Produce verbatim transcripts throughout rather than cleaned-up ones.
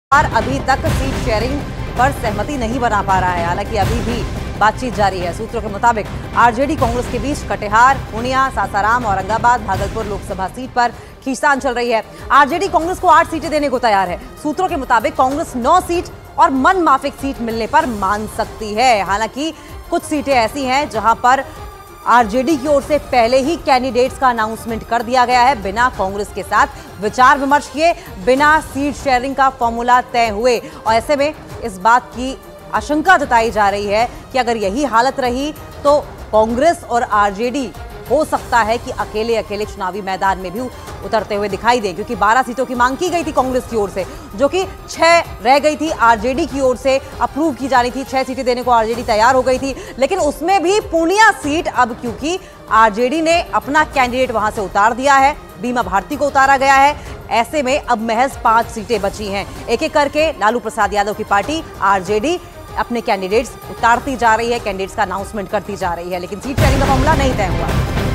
अभी तक seat sharing पर सहमति नहीं बना पा रहा है। हालांकि अभी भी बातचीत जारी है। सूत्रों के मुताबिक आरजेडी कांग्रेस के बीच कटिहार, पूर्णिया, सासाराम, औरंगाबाद, भागलपुर लोकसभा सीट पर खींचतान चल रही है। आरजेडी कांग्रेस को आठ सीटें देने को तैयार है। सूत्रों के मुताबिक कांग्रेस नौ सीट और मन माफिक सीट मिलने पर मान सकती है। हालांकि कुछ सीटें ऐसी हैं जहां पर आरजेडी की ओर से पहले ही कैंडिडेट्स का अनाउंसमेंट कर दिया गया है, बिना कांग्रेस के साथ विचार विमर्श किए, बिना सीट शेयरिंग का फॉर्मूला तय हुए। और ऐसे में इस बात की आशंका जताई जा रही है कि अगर यही हालत रही तो कांग्रेस और आरजेडी हो सकता है कि अकेले अकेले चुनावी मैदान में भी उतरते हुए दिखाई दे, क्योंकि बारह सीटों की मांग की गई थी कांग्रेस की ओर से, जो कि छह रह गई थी आरजेडी की ओर से अप्रूव की जानी थी। छह सीटें देने को आरजेडी तैयार हो गई थी, लेकिन उसमें भी पूर्णिया सीट अब क्योंकि आरजेडी ने अपना कैंडिडेट वहां से उतार दिया है, बीमा भारती को उतारा गया है, ऐसे में अब महज पांच सीटें बची हैं। एक एक करके लालू प्रसाद यादव की पार्टी आरजेडी अपने कैंडिडेट्स उतारती जा रही है, कैंडिडेट्स का अनाउंसमेंट करती जा रही है, लेकिन सीट शेयरिंग का मामला नहीं तय हुआ।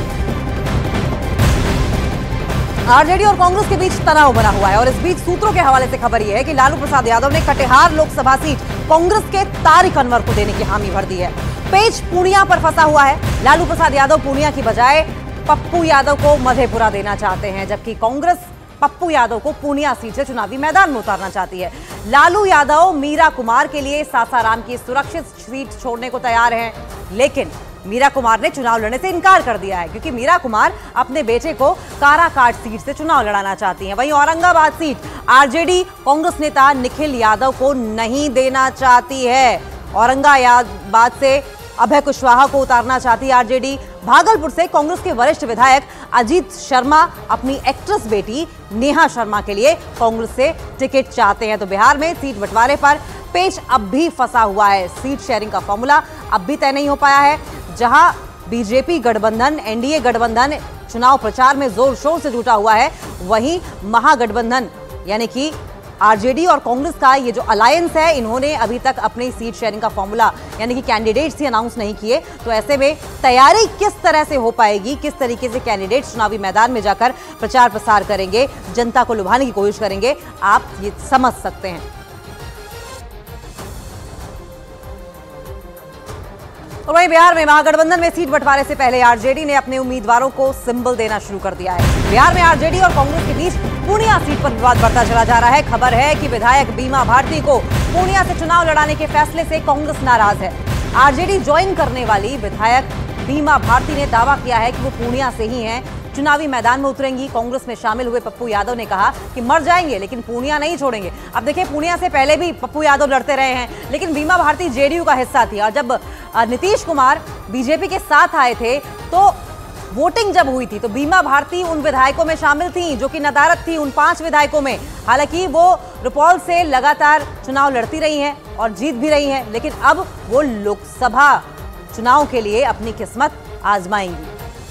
आरजेडी और कांग्रेस के बीच तनाव बना हुआ है और इस बीच सूत्रों के हवाले से खबर यह है कि लालू प्रसाद यादव ने कटिहार लोकसभा सीट कांग्रेस के तारिक अनवर को देने की हामी भर दी है। पेच पूर्णिया पर फंसा हुआ है। लालू प्रसाद यादव पूर्णिया की बजाय पप्पू यादव को मधेपुरा देना चाहते हैं, जबकि कांग्रेस पप्पू यादव को पूर्णिया सीट से चुनावी मैदान में उतारना चाहती है। लालू यादव मीरा कुमार के लिए सासाराम की सुरक्षित सीट छोड़ने को तैयार हैं, लेकिन मीरा कुमार ने चुनाव लड़ने से इनकार कर दिया है, क्योंकि मीरा कुमार अपने बेटे को काराकाट सीट से चुनाव लड़ाना चाहती हैं। वहीं औरंगाबाद सीट आरजेडी कांग्रेस नेता निखिल यादव को नहीं देना चाहती है। औरंगाबाद से अभय कुशवाहा को उतारना चाहती है आरजेडी। भागलपुर से कांग्रेस के वरिष्ठ विधायक अजीत शर्मा अपनी एक्ट्रेस बेटी नेहा शर्मा के लिए कांग्रेस से टिकट चाहते हैं। तो बिहार में सीट बंटवारे पर पेच अब भी फंसा हुआ है। सीट शेयरिंग का फॉर्मूला अब भी तय नहीं हो पाया है। जहां बीजेपी गठबंधन, एनडीए गठबंधन चुनाव प्रचार में जोर शोर से जुटा हुआ है, वहीं महागठबंधन यानी कि आरजेडी और कांग्रेस का ये जो अलायंस है, इन्होंने अभी तक अपनी सीट शेयरिंग का फॉर्मूला यानी कि कैंडिडेट्स ही अनाउंस नहीं किए। तो ऐसे में तैयारी किस तरह से हो पाएगी, किस तरीके से कैंडिडेट्स चुनावी मैदान में जाकर प्रचार प्रसार करेंगे, जनता को लुभाने की कोशिश करेंगे, आप ये समझ सकते हैं। और वहीं बिहार में महागठबंधन में सीट बंटवारे से पहले आरजेडी ने अपने उम्मीदवारों को सिंबल देना शुरू कर दिया है। बिहार में आरजेडी और कांग्रेस के बीच पूर्णिया सीट पर विवाद बढ़ता चला जा रहा है। खबर है कि विधायक बीमा भारती को पूर्णिया से चुनाव लड़ाने के फैसले से कांग्रेस नाराज है। आरजेडी ज्वाइन करने वाली विधायक बीमा भारती ने दावा किया है कि वो पूर्णिया से ही हैं, चुनावी मैदान में उतरेंगी। कांग्रेस में शामिल हुए पप्पू यादव ने कहा कि मर जाएंगे लेकिन पूर्णिया नहीं छोड़ेंगे। अब देखिए, पूर्णिया से पहले भी पप्पू यादव लड़ते रहे हैं, लेकिन बीमा भारती जेडीयू का हिस्सा थी। और जब नीतीश कुमार बीजेपी के साथ आए थे तो वोटिंग जब हुई थी तो बीमा भारती उन विधायकों में शामिल थी जो कि नदारत थी उन पांच विधायकों में। हालांकि वो रुपौल से लगातार चुनाव लड़ती रही हैं और जीत भी रही हैं, लेकिन अब वो लोकसभा चुनाव के लिए अपनी किस्मत आजमाएंगी।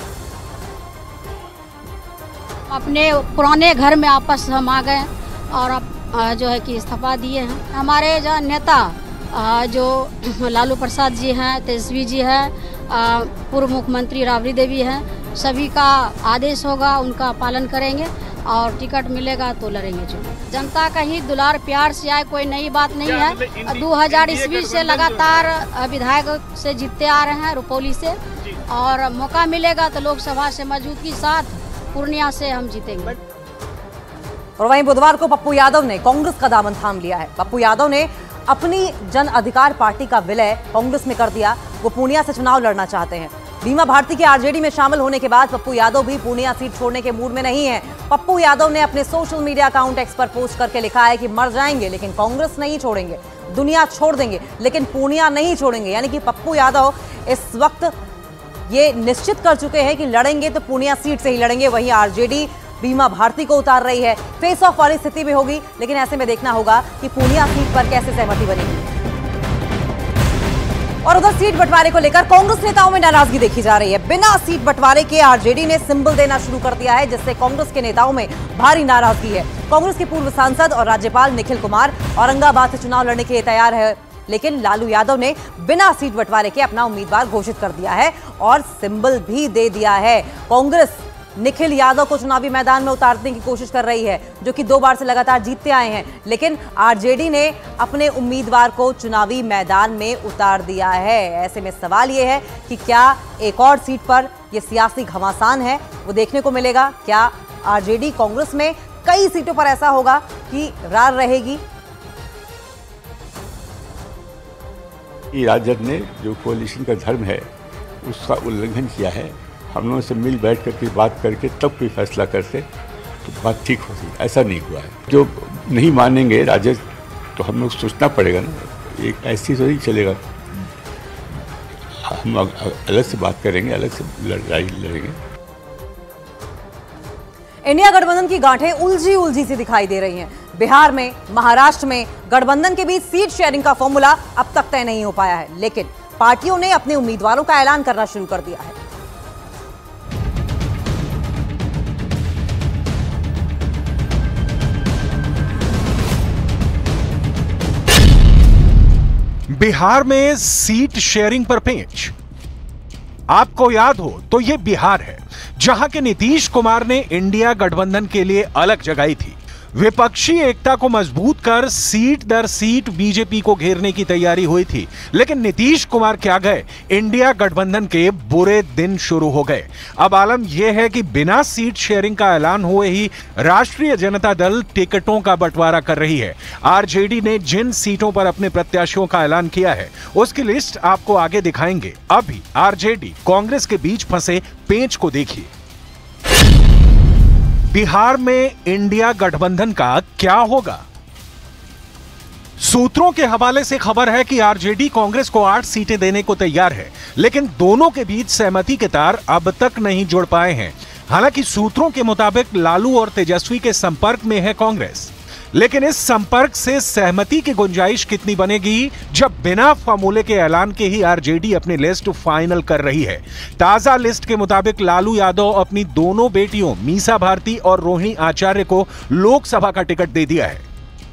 अपने पुराने घर में आपस हम आ गए और अब जो है कि इस्तीफा दिए हैं। हमारे जो नेता जो लालू प्रसाद जी हैं, तेजस्वी जी हैं, पूर्व मुख्यमंत्री राबड़ी देवी हैं, सभी का आदेश होगा, उनका पालन करेंगे और टिकट मिलेगा तो लड़ेंगे चुनाव। जनता का ही दुलार प्यार से आए, कोई नई बात नहीं है। दो हजार ईस्वी से लगातार विधायक से जीतते आ रहे हैं रुपौली से, और मौका मिलेगा तो लोकसभा से मजबूती के साथ पूर्णिया से हम जीतेंगे। और वहीं बुधवार को पप्पू यादव ने कांग्रेस का दामन थाम लिया है। पप्पू यादव ने अपनी जन अधिकार पार्टी का विलय कांग्रेस में कर दिया। वो पूर्णिया से चुनाव लड़ना चाहते हैं। बीमा भारती के आरजेडी में शामिल होने के बाद पप्पू यादव भी पूर्णिया सीट छोड़ने के मूड में नहीं है। पप्पू यादव ने अपने सोशल मीडिया अकाउंट एक्स पर पोस्ट करके लिखा है कि मर जाएंगे लेकिन कांग्रेस नहीं छोड़ेंगे, दुनिया छोड़ देंगे लेकिन पूर्णिया नहीं छोड़ेंगे। यानी कि पप्पू यादव इस वक्त ये निश्चित कर चुके हैं कि लड़ेंगे तो पूर्णिया सीट से ही लड़ेंगे। वहीं आरजेडी बीमा भारती को उतार रही है, फेस ऑफ वाली स्थिति में होगी, लेकिन ऐसे में देखना होगा कि पूर्णिया सीट पर कैसे सहमति बनेगी। और उधर सीट बंटवारे को लेकर कांग्रेस नेताओं में नाराजगी देखी जा रही है। बिना सीट बंटवारे के आरजेडी ने सिंबल देना शुरू कर दिया है, जिससे कांग्रेस के नेताओं में भारी नाराजगी है। कांग्रेस के पूर्व सांसद और राज्यपाल निखिल कुमार औरंगाबाद से चुनाव लड़ने के लिए तैयार है, लेकिन लालू यादव ने बिना सीट बंटवारे के अपना उम्मीदवार घोषित कर दिया है और सिंबल भी दे दिया है। कांग्रेस निखिल यादव को चुनावी मैदान में उतारने की कोशिश कर रही है, जो कि दो बार से लगातार जीतते आए हैं। लेकिन आरजेडी ने अपने उम्मीदवार को चुनावी मैदान में उतार दिया है। ऐसे में सवाल यह है कि क्या एक और सीट पर यह सियासी घमासान है, वो देखने को मिलेगा। क्या आरजेडी कांग्रेस में कई सीटों पर ऐसा होगा कि रार रहेगी? राजद ने जो कोalition का धर्म है उसका उल्लंघन किया है। हम लोगों से मिल बैठ करके बात करके तब कोई फैसला करते तो बात ठीक होती, ऐसा नहीं हुआ है। जो नहीं मानेंगे राजद तो हम लोग सोचना पड़ेगा ना, एक ऐसी तो नहीं चलेगा। हम अलग से बात करेंगे, अलग से लड़ाई लड़ेंगे। इंडिया गठबंधन की गांठें उलझी उलझी सी दिखाई दे रही हैं। बिहार में, महाराष्ट्र में गठबंधन के बीच सीट शेयरिंग का फॉर्मूला अब तक तय नहीं हो पाया है, लेकिन पार्टियों ने अपने उम्मीदवारों का ऐलान करना शुरू कर दिया है। बिहार में सीट शेयरिंग पर पेंच। आपको याद हो तो यह बिहार है जहां के नीतीश कुमार ने इंडिया गठबंधन के लिए अलग जगाई थी। विपक्षी एकता को मजबूत कर सीट दर सीट बीजेपी को घेरने की तैयारी हुई थी, लेकिन नीतीश कुमार क्या गए, इंडिया गठबंधन के बुरे दिन शुरू हो गए। अब आलम यह है कि बिना सीट शेयरिंग का ऐलान हुए ही राष्ट्रीय जनता दल टिकटों का बंटवारा कर रही है। आरजेडी ने जिन सीटों पर अपने प्रत्याशियों का ऐलान किया है उसकी लिस्ट आपको आगे दिखाएंगे। अभी आरजेडी कांग्रेस के बीच फंसे पेंच को देखिए। बिहार में इंडिया गठबंधन का क्या होगा? सूत्रों के हवाले से खबर है कि आरजेडी कांग्रेस को आठ सीटें देने को तैयार है, लेकिन दोनों के बीच सहमति के तार अब तक नहीं जुड़ पाए हैं। हालांकि सूत्रों के मुताबिक लालू और तेजस्वी के संपर्क में है कांग्रेस, लेकिन इस संपर्क से सहमति की गुंजाइश कितनी बनेगी जब बिना फॉर्मूले के ऐलान के ही आरजेडी अपनी लिस्ट फाइनल कर रही है। ताजा लिस्ट के मुताबिक लालू यादव अपनी दोनों बेटियों मीसा भारती और रोहिणी आचार्य को लोकसभा का टिकट दे दिया है।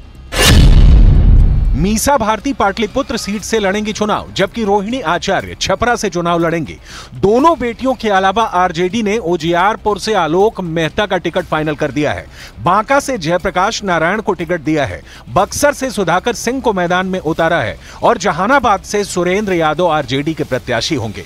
मीसा भारती पाटलिपुत्र सीट से लड़ेंगी चुनाव, जबकि रोहिणी आचार्य छपरा से चुनाव लड़ेंगी। दोनों बेटियों के अलावा आरजेडी ने उजियारपुर से आलोक मेहता का टिकट फाइनल कर दिया है। बांका से जयप्रकाश नारायण को टिकट दिया है। बक्सर से सुधाकर सिंह को मैदान में उतारा है और जहानाबाद से सुरेंद्र यादव आरजेडी के प्रत्याशी होंगे।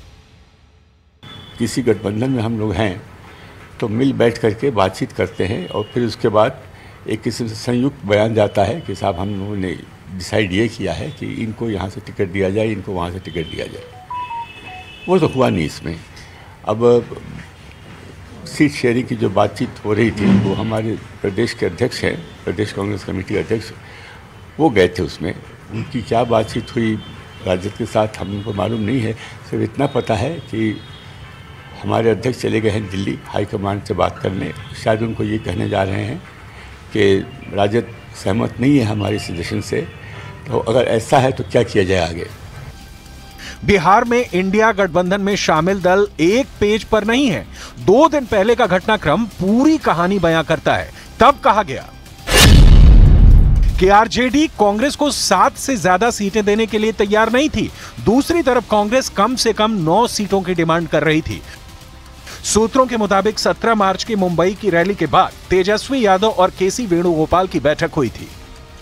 किसी गठबंधन में हम लोग हैं तो मिल बैठ करके बातचीत करते हैं और फिर उसके बाद एक किस्म से संयुक्त बयान जाता है कि साहब हम लोगों ने डिसाइड ये किया है कि इनको यहाँ से टिकट दिया जाए, इनको वहाँ से टिकट दिया जाए। वो तो हुआ नहीं इसमें। अब सीट शेयरिंग की जो बातचीत हो रही थी वो हमारे प्रदेश के अध्यक्ष हैं, प्रदेश कांग्रेस कमेटी के अध्यक्ष, वो गए थे उसमें। उनकी क्या बातचीत हुई राजद के साथ हमको मालूम नहीं है। सिर्फ इतना पता है कि हमारे अध्यक्ष चले गए हैं दिल्ली हाईकमान से बात करने। शायद उनको ये कहने जा रहे हैं कि राजद सहमत नहीं है हमारे सजेशन से, तो अगर ऐसा है तो क्या किया जाए आगे। बिहार में इंडिया गठबंधन में शामिल दल एक पेज पर नहीं है। दो दिन पहले का घटनाक्रम पूरी कहानी बयां करता है। तब कहा गया कि आरजेडी कांग्रेस को सात से ज्यादा सीटें देने के लिए तैयार नहीं थी। दूसरी तरफ कांग्रेस कम से कम नौ सीटों की डिमांड कर रही थी। सूत्रों के मुताबिक सत्रह मार्च की मुंबई की रैली के बाद तेजस्वी यादव और केसी वेणुगोपाल की बैठक हुई थी।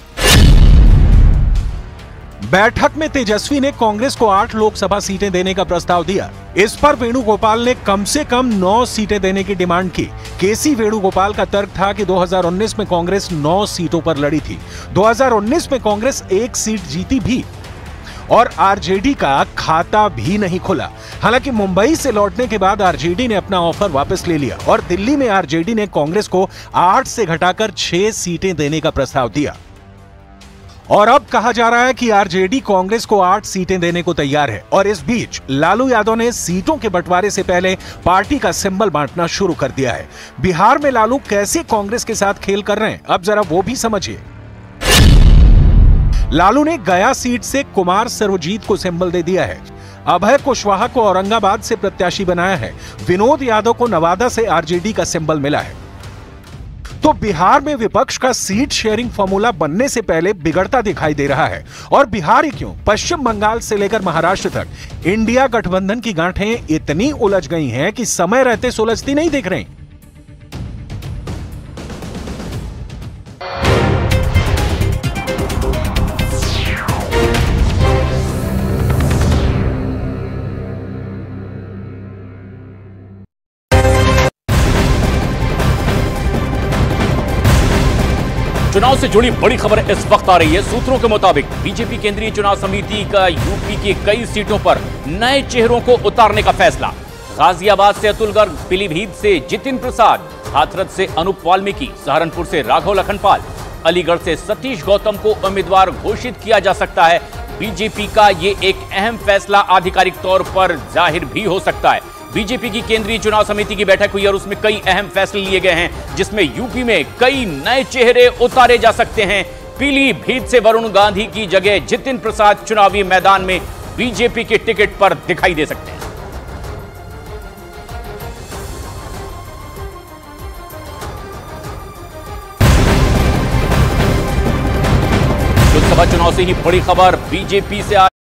बैठक में तेजस्वी ने कांग्रेस को आठ लोकसभा सीटें देने का प्रस्ताव दिया। इस पर वेणुगोपाल ने कम से कम नौ सीटें देने की डिमांड की। केसी वेणुगोपाल का तर्क था कि दो हज़ार उन्नीस में कांग्रेस नौ सीटों पर लड़ी थी। दो हज़ार उन्नीस में कांग्रेस एक सीट जीती भी और आरजेडी का खाता भी नहीं खुला। हालांकि मुंबई से लौटने के बाद आरजेडी ने अपना ऑफर वापस ले लिया और दिल्ली में आरजेडी ने कांग्रेस को आठ से घटाकर छह सीटें देने का प्रस्ताव दिया। और अब कहा जा रहा है कि आरजेडी कांग्रेस को आठ सीटें देने को तैयार है। और इस बीच लालू यादव ने सीटों के बंटवारे से पहले पार्टी का सिंबल बांटना शुरू कर दिया है। बिहार में लालू कैसे कांग्रेस के साथ खेल कर रहे हैं, अब जरा वो भी समझिए। लालू ने गया सीट से कुमार सर्वजीत को सिंबल दे दिया है। अभय कुशवाहा को औरंगाबाद से प्रत्याशी बनाया है। विनोद यादव को नवादा से आरजेडी का सिंबल मिला है। तो बिहार में विपक्ष का सीट शेयरिंग फॉर्मूला बनने से पहले बिगड़ता दिखाई दे रहा है। और बिहार ही क्यों, पश्चिम बंगाल से लेकर महाराष्ट्र तक इंडिया गठबंधन की गांठें इतनी उलझ गई हैं कि समय रहते सुलझती नहीं दिख रही। चुनाव से जुड़ी बड़ी खबर इस वक्त आ रही है। सूत्रों के मुताबिक बीजेपी केंद्रीय चुनाव समिति का यूपी की कई सीटों पर नए चेहरों को उतारने का फैसला। गाजियाबाद से अतुल गर्ग, पीलीभीत से जितिन प्रसाद, हाथरस से अनूप वाल्मीकि, सहारनपुर से राघव लखनपाल, अलीगढ़ से सतीश गौतम को उम्मीदवार घोषित किया जा सकता है। बीजेपी का ये एक अहम फैसला आधिकारिक तौर पर जाहिर भी हो सकता है। बीजेपी की केंद्रीय चुनाव समिति की बैठक हुई और उसमें कई अहम फैसले लिए गए हैं, जिसमें यूपी में कई नए चेहरे उतारे जा सकते हैं। पीलीभीत से वरुण गांधी की जगह जितिन प्रसाद चुनावी मैदान में बीजेपी के टिकट पर दिखाई दे सकते हैं। लोकसभा चुनाव से ही बड़ी खबर बीजेपी से